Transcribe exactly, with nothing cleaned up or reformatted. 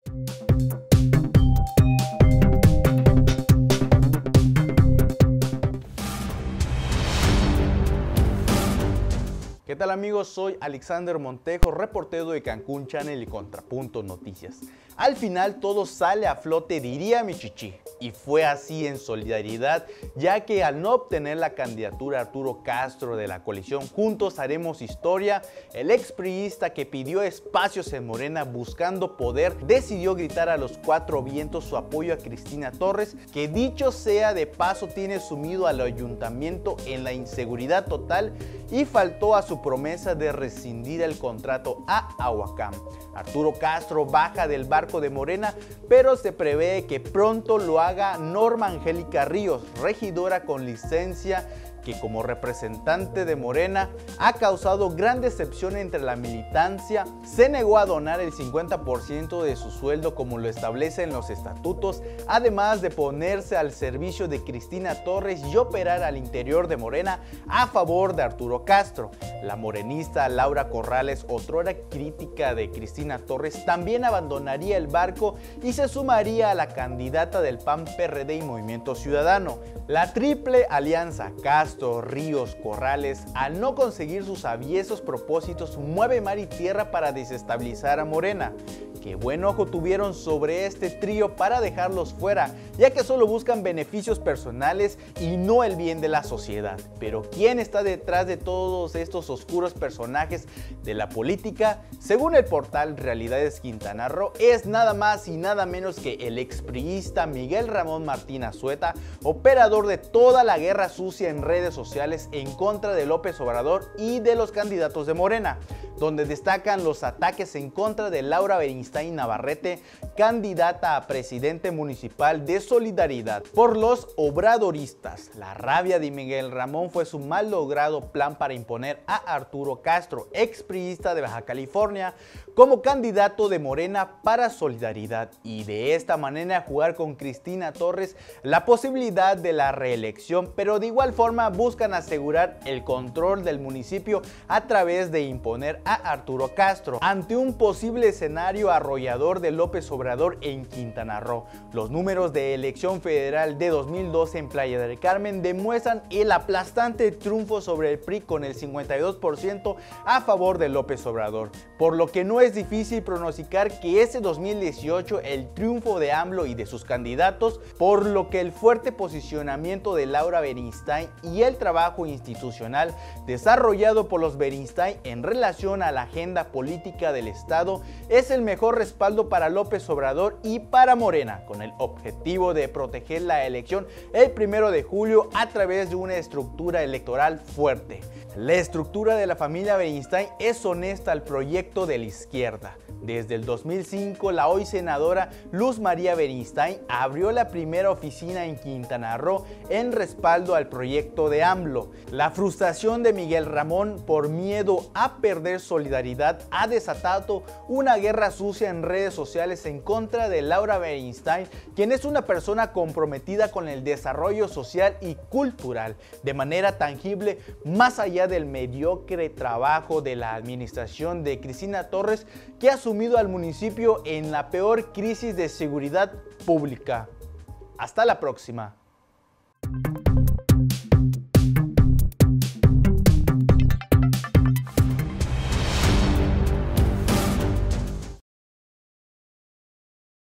¿Qué tal amigos? Soy Alexander Montejo, reportero de Cancún Channel y Contrapunto Noticias. Al final todo sale a flote, diría mi chichi, y fue así en solidaridad, ya que al no obtener la candidatura Arturo Castro de la coalición Juntos Haremos Historia, el expriista que pidió espacios en Morena buscando poder decidió gritar a los cuatro vientos su apoyo a Cristina Torres, que dicho sea de paso tiene sumido al ayuntamiento en la inseguridad total y faltó a su promesa de rescindir el contrato a Ahuacam. Arturo Castro baja del barco de Morena, pero se prevé que pronto lo haga Norma Angélica Ríos, regidora con licencia, que como representante de Morena ha causado gran decepción entre la militancia. Se negó a donar el cincuenta por ciento de su sueldo como lo establecen los estatutos, además de ponerse al servicio de Cristina Torres y operar al interior de Morena a favor de Arturo Castro. La morenista Laura Corrales, otrora crítica de Cristina Torres, también abandonaría el barco y se sumaría a la candidata del P A N, P R D y Movimiento Ciudadano. La triple alianza Castro, Ríos, Corrales, al no conseguir sus aviesos propósitos, mueve mar y tierra para desestabilizar a Morena. Qué buen ojo tuvieron sobre este trío para dejarlos fuera, ya que solo buscan beneficios personales y no el bien de la sociedad. Pero ¿quién está detrás de todos estos oscuros personajes de la política? Según el portal Realidades Quintana Roo, es nada más y nada menos que el expriista Miguel Ramón Martín Azueta, operador de toda la guerra sucia en redes sociales en contra de López Obrador y de los candidatos de Morena, donde destacan los ataques en contra de Laura Beristain Navarrete, candidata a presidente municipal de Solidaridad, por los obradoristas. La rabia de Miguel Ramón fue su mal logrado plan para imponer a Arturo Castro, expriista de Baja California, como candidato de Morena para Solidaridad, y de esta manera jugar con Cristina Torres la posibilidad de la reelección, pero de igual forma buscan asegurar el control del municipio a través de imponer a Arturo Castro ante un posible escenario arrollador de López Obrador en Quintana Roo. Los números de elección federal de dos mil doce en Playa del Carmen demuestran el aplastante triunfo sobre el P R I con el cincuenta y dos por ciento a favor de López Obrador, por lo que no es difícil pronosticar que ese dos mil dieciocho el triunfo de AMLO y de sus candidatos, por lo que el fuerte posicionamiento de Laura Beristain y el trabajo institucional desarrollado por los Beristain en relación a la agenda política del Estado es el mejor respaldo para López Obrador y para Morena, con el objetivo de proteger la elección el primero de julio a través de una estructura electoral fuerte. La estructura de la familia Beristain es honesta al proyecto de la izquierda. Desde el dos mil cinco, la hoy senadora Luz María Beristain abrió la primera oficina en Quintana Roo en respaldo al proyecto de AMLO. La frustración de Miguel Ramón por miedo a perder solidaridad ha desatado una guerra sucia en redes sociales en contra de Laura Beristain, quien es una persona comprometida con el desarrollo social y cultural de manera tangible, más allá del mediocre trabajo de la administración de Cristina Torres, que ha sumido al municipio en la peor crisis de seguridad pública. Hasta la próxima.